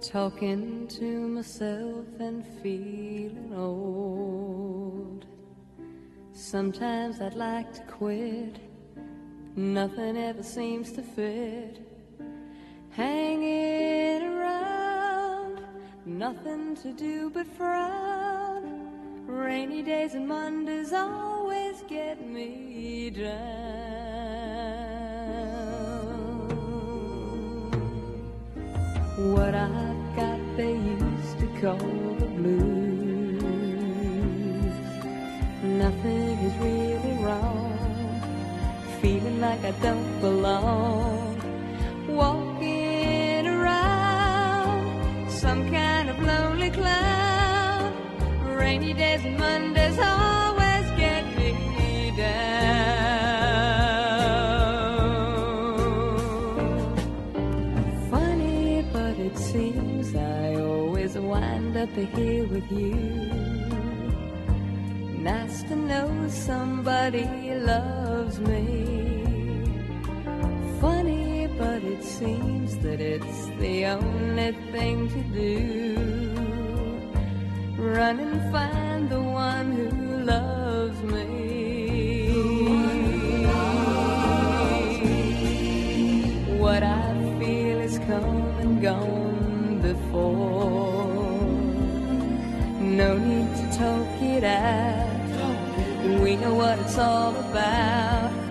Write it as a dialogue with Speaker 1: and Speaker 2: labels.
Speaker 1: Talking to myself and feeling old. Sometimes I'd like to quit. Nothing ever seems to fit. Hanging around, nothing to do but frown. Rainy days and Mondays always get me down. What I've got they used to call the blues. Nothing is really wrong. Feeling like I don't belong. Walking around some kind of lonely cloud. Rainy days and Mondays always get me down. Funny, but it seems I always wind up here with you. Nice to know somebody loves me. Funny, but it seems that it's the only thing to do. Run and find the one who loves me. What I feel is come and gone before. No need to talk it out. We know what it's all about.